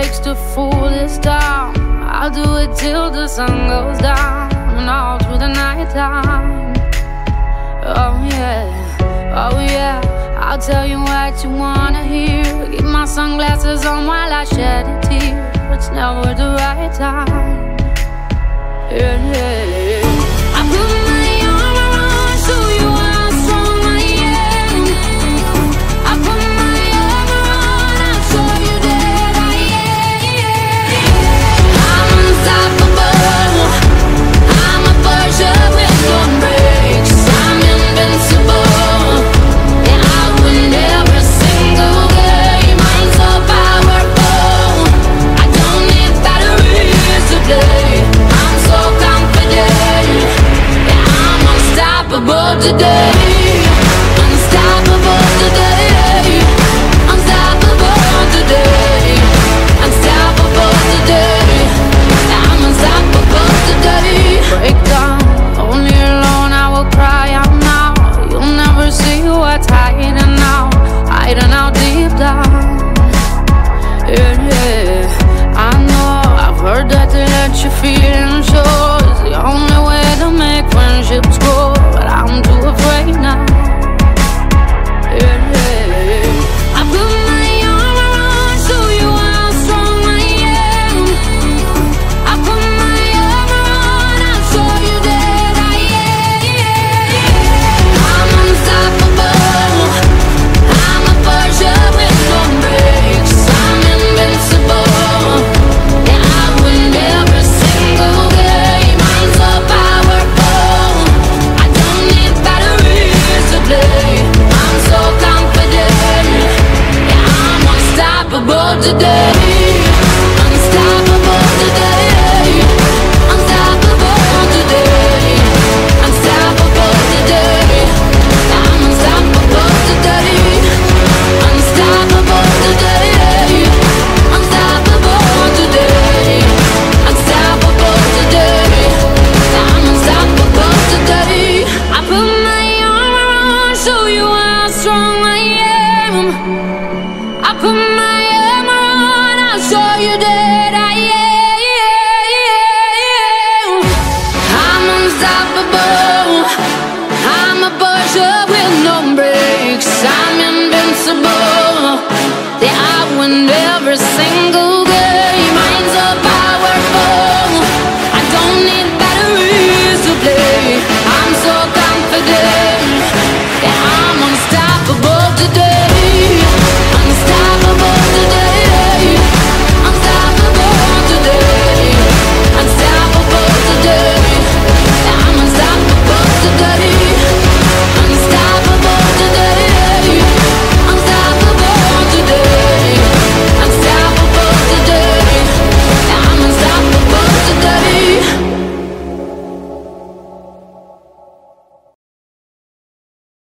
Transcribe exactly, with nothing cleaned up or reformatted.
takes to fool this town. I'll do it till the sun goes down and all through the night time. Oh yeah, oh yeah, I'll tell you what you wanna hear. Keep my sunglasses on while I shed a tear. It's never the right time. Yeah, yeah.